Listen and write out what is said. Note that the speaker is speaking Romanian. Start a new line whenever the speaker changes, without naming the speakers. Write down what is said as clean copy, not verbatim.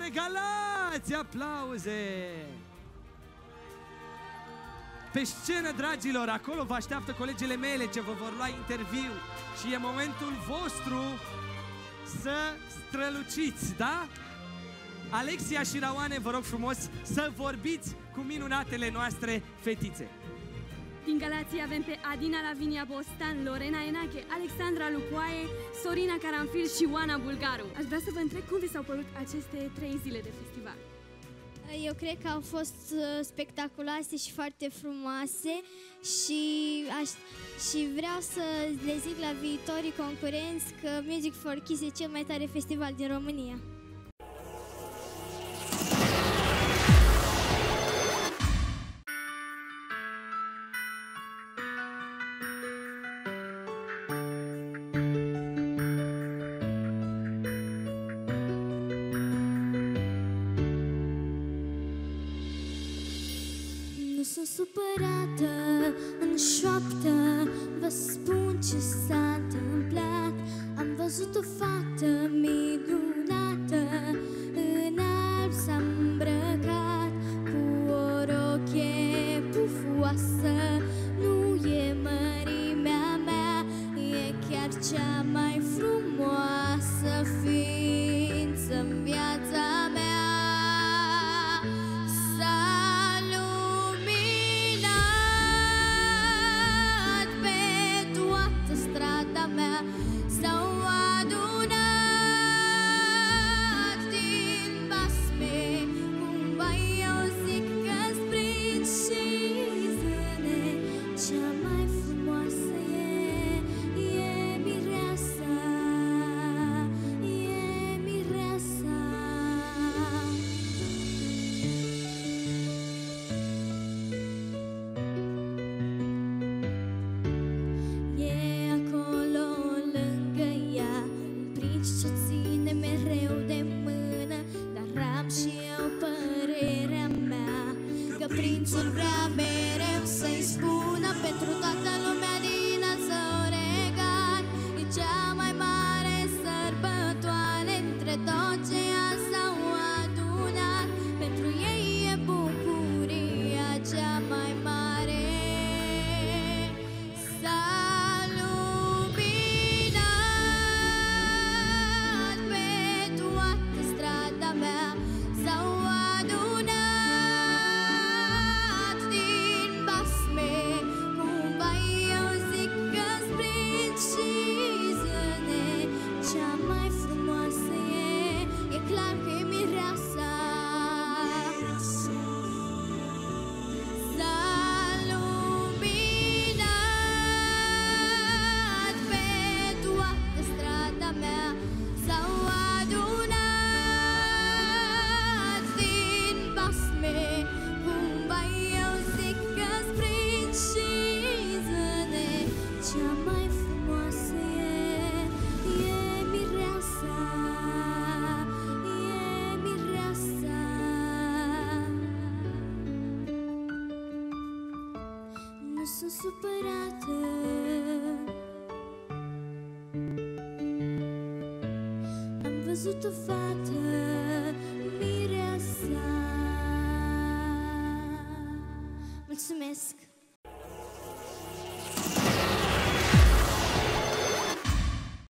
regalați! Aplauze! Pe scenă, dragilor, acolo vă așteaptă colegele mele ce vă vor lua interviu și e momentul vostru să străluciți, da? Alexia și Raoane, vă rog frumos să vorbiți cu minunatele noastre fetițe.
Din Galați avem pe Adina Lavinia Bostan, Lorena Enache, Alexandra Lucoae, Sorina Caranfil și Oana Bulgaru. Aș vrea să vă întreb cum vi s-au părut aceste 3 zile de festival.
Eu cred că au fost spectaculoase și foarte frumoase și vreau să le zic la viitorii concurenți că Music for Kids e cel mai tare festival din România. Sunt supărată, în șoaptă vă spun ce s-a întâmplat. Am văzut o fată minunată, în alb s-a îmbrăcat, cu o rochie pufoasă. Nu e mărimea mea, e chiar cea mai frumoasă ființă-n viața mea. Prințul vrea mereu să-i spună pentru toată lumea din său regat. E cea mai mare sărbătoare între tot ceea s-au adunat. Pentru ei e bucuria cea mai mare. S-a luminat pe toată strada mea, s-au adunat sunt supărată. Am văzut o fată, mireasa.